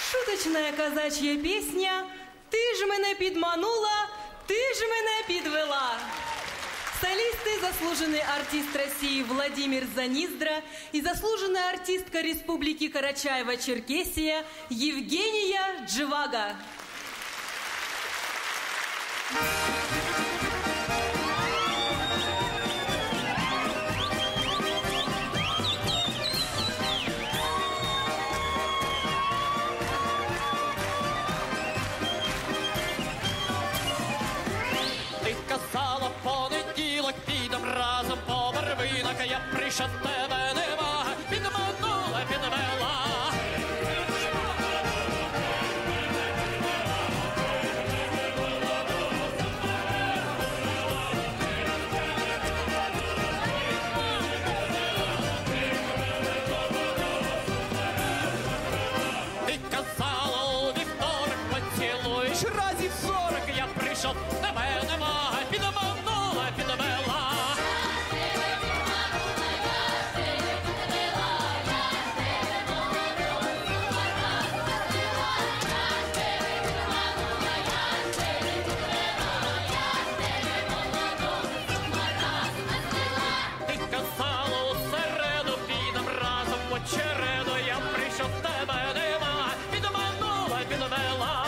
Шуточная казачья песня «Ти ж мене підманула, ти ж мене підвела». Солисты, заслуженный артист России Владимир Заниздра и заслуженная артистка Республики Карачаево-Черкесия Евгения Дживага. Ти казала понеділок, підем разом по барвинок, я прийшов, тебе нема, підманула, підвела. Ти казала у вівторок, поцілуєш разів 40, я прийшов, тебе нема, підманула, підвела. Ти казала у середу, підем разом по череду, я прийшов, тебе нема, підманула, підвела.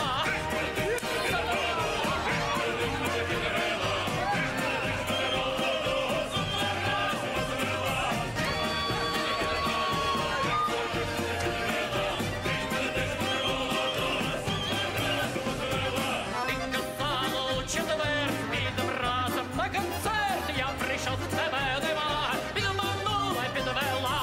Ти казала у четвер, підем разом на концерт, я прийшов, тебе нема, підманула, підвела.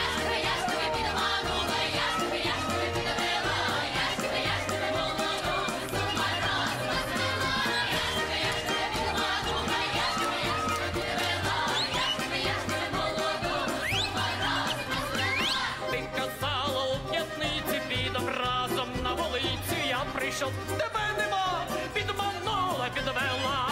Ти казала у п'ятниці, підем разом на вулиці, я прийшов, тебе нема, підманула, підвела.